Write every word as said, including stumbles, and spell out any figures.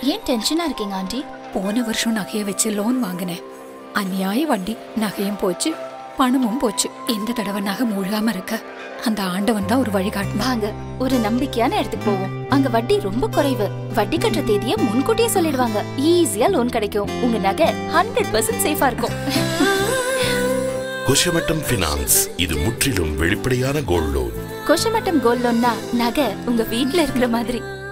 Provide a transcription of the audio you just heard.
ஏன் டென்ஷனா இருக்கீங்க ஆண்டி? போன வருஷம் நகையை வச்சு லோன் வாங்கினேன். அநியாய வட்டி. நகையும் போச்சு, பணமும் போச்சு. இந்த தடவை நகை மூழ்காம இருக்க அந்த ஆண்டவன் தான் ஒரு வழிகாட்டு. வாங்க ஒரு நம்பிக்கையான இடத்துக்கு போவோம். அங்க வட்டி ரொம்ப குறைவு. வட்டி கட்டுற தேதியை முன்கூட்டியே சொல்லிடுவாங்க. ஈஸியா லோன் கிடைக்கும். உங்க நகை ஹண்ட்ரட் பர்சன்ட் சேஃபா இருக்கும். கொஷமட்டம் பினான்ஸ், இது முற்றிலும் வெளிப்படையான கோல்ட் லோன். கொஷமட்டம் கோல்ட் லோன்னா நகை உங்க வீட்ல இருக்கிற மாதிரி.